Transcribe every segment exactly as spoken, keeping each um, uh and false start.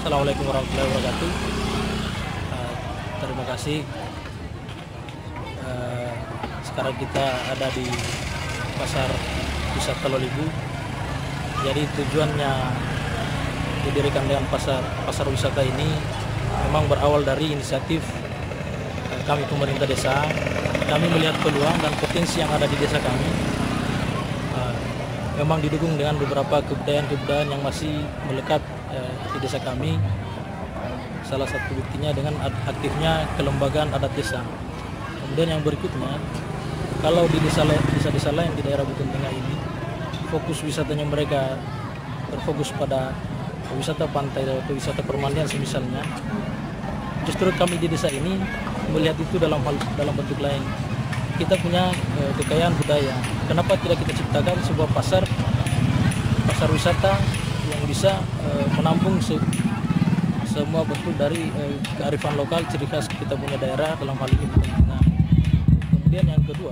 Assalamualaikum warahmatullahi wabarakatuh. Uh, terima kasih. Uh, sekarang kita ada di pasar wisata Lolibu. Jadi tujuannya didirikan dengan pasar pasar wisata ini memang berawal dari inisiatif uh, kami pemerintah desa. Kami melihat peluang dan potensi yang ada di desa kami. Uh, memang didukung dengan beberapa kebudayaan-kebudayaan yang masih melekat uh, di desa kami. Salah satu buktinya dengan aktifnya kelembagaan adat desa. Kemudian yang berikutnya, kalau di desa-desa lain di daerah Buton Tengah ini, fokus wisatanya mereka berfokus pada wisata pantai atau wisata permandian semisalnya. Justru kami di desa ini melihat itu dalam hal dalam bentuk lain. Kita punya eh, kekayaan budaya. Kenapa tidak kita ciptakan sebuah pasar pasar wisata yang bisa eh, menampung se semua bentuk dari eh, kearifan lokal, ciri khas kita punya daerah dalam hal ini Buton Tengah. Kemudian yang kedua,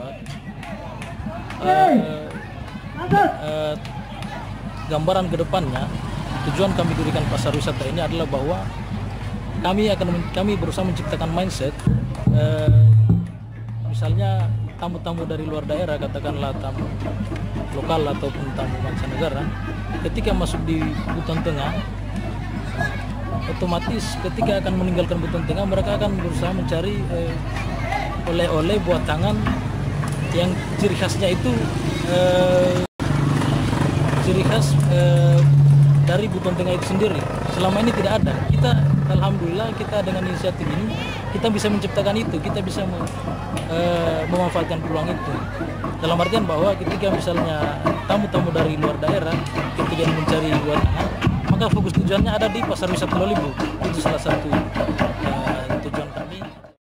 eh, eh, gambaran kedepannya, tujuan kami dirikan pasar wisata ini adalah bahwa kami akan kami berusaha menciptakan mindset, eh, misalnya tamu-tamu dari luar daerah, katakanlah tamu lokal ataupun tamu mancanegara, ketika masuk di Buton Tengah, otomatis ketika akan meninggalkan Buton Tengah, mereka akan berusaha mencari eh, oleh-oleh buat tangan yang ciri khasnya itu eh, ciri khas eh, dari Buton Tengah itu sendiri. Selama ini tidak ada. Kita alhamdulillah kita dengan inisiatif ini kita bisa menciptakan itu, kita bisa me, eh, memanfaatkan peluang itu. Dalam artian bahwa ketika misalnya tamu-tamu dari luar daerah ketika mencari buat tangan, maka fokus tujuannya ada di pasar wisata Lolibu. Itu salah satu uh, tujuan kami.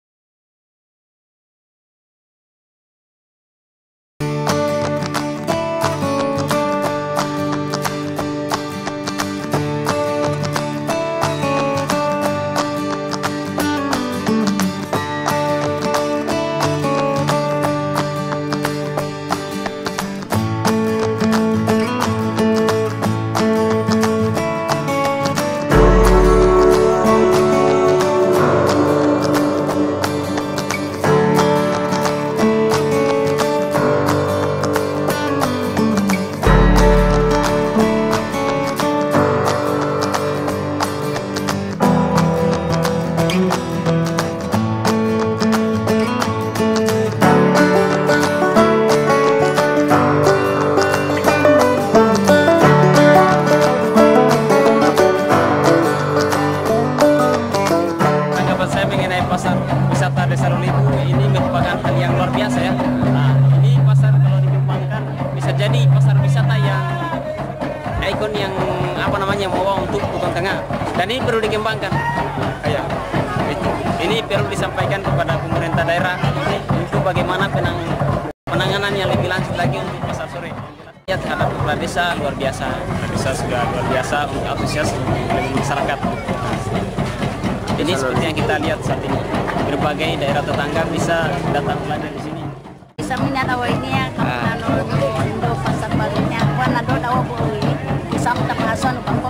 Pasar wisata Desa Lolibu ini merupakan hal yang luar biasa ya. Nah, ini pasar kalau dikembangkan bisa jadi pasar wisata yang ikon yang apa namanya membawa untuk Buton Tengah. Dan ini perlu dikembangkan. Kayak itu. Ini perlu disampaikan kepada pemerintah daerah untuk bagaimana penang penanganan yang lebih lanjut lagi untuk pasar sore. Lihat terhadap kepala desa luar biasa. Kepala desa sudah luar biasa untuk antusias dengan masyarakat. Ini seperti yang kita lihat saat ini, berbagai daerah tetangga bisa datang belajar di sini. Bisa minat awal ini ya, karena Indo pasar barunya, karena do dawa bui, bisa minta penghasilan